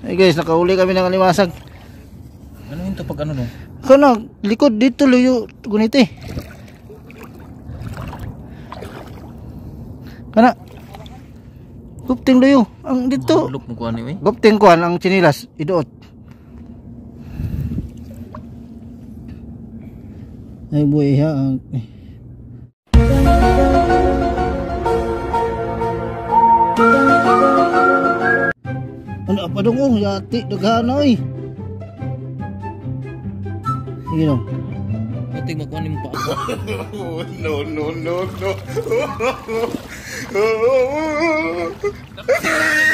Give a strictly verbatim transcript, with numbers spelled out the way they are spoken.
Ay guys, nakauli kami ng alimasag. Ano yun to pag ano no? Kana, likod dito luyo. Guniti. Kana. Gupting luyo. Ang dito. Look mo kuha ni eh. Gupting kuhan ang chinilas. Idoot. Ay buhay ha. Ano apa dong oh, yati daghana oy. Sige no. Pati makuha ni mo pa ako. No, no, no, no.